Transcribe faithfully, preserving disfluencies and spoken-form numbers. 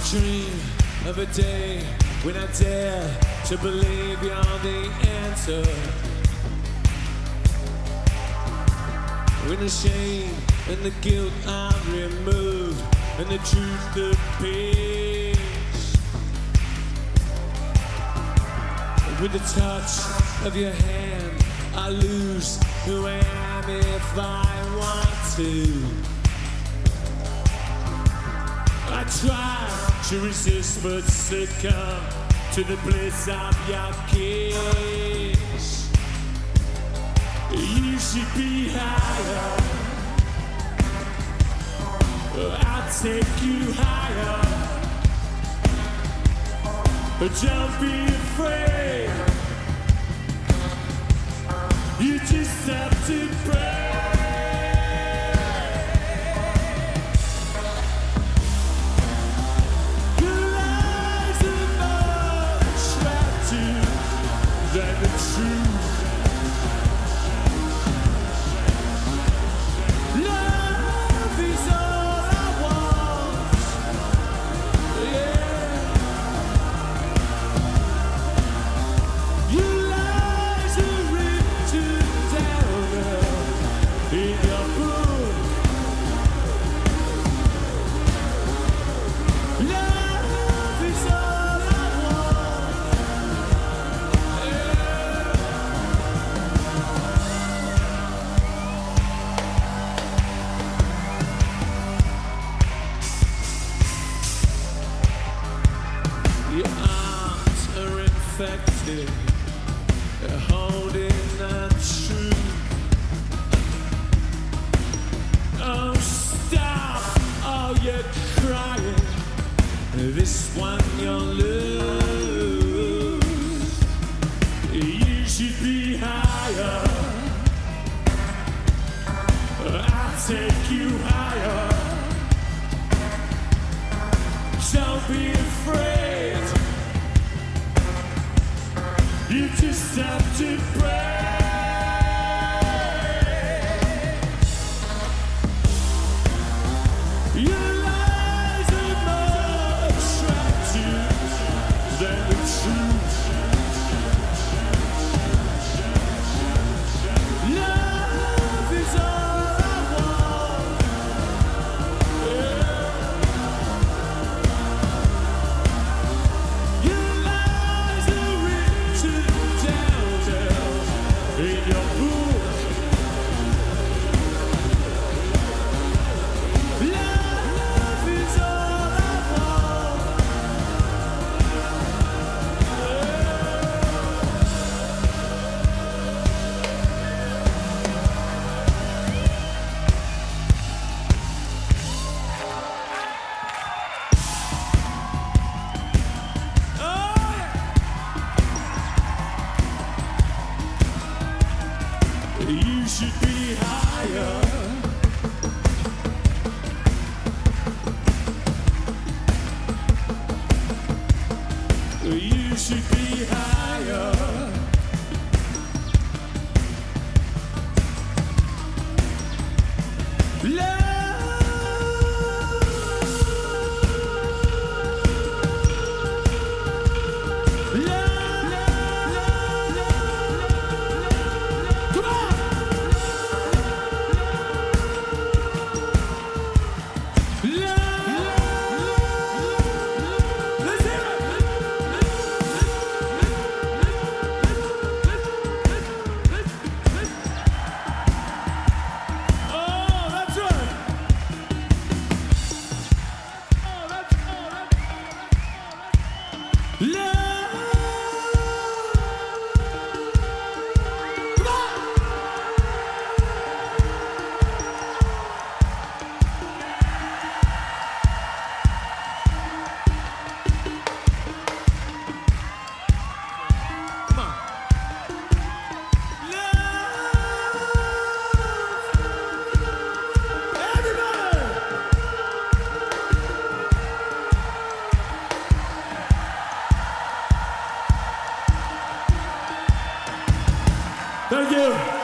Dream of a day when I dare to believe you're the answer. When the shame and the guilt are removed and the truth appears. With the touch of your hand, I lose who I am if I want to. I try to resist but succumb to the bliss of your kiss. You should be higher, I'll take you higher. Don't be afraid, you just have to pray. Than the truth. Love is all I want. Yeah. Your lies are written down in your book. Love is all I want. Your arms are infected, they're holding the truth. Oh, stop all your crying, this one you'll lose. You should be higher, I'll take you higher. Don't be afraid, you just have to pray. Your lies are more attractive than the truth. Love is all I want. Yeah. Your lies are written down in your book. Love is all I want. Oh, yeah. You should be higher. You should be higher. Love. Love. Come on. Love. Let's hear Oh, that's right. Oh, that's, oh, that's, Love. Come on. Come on. Everybody! Thank you.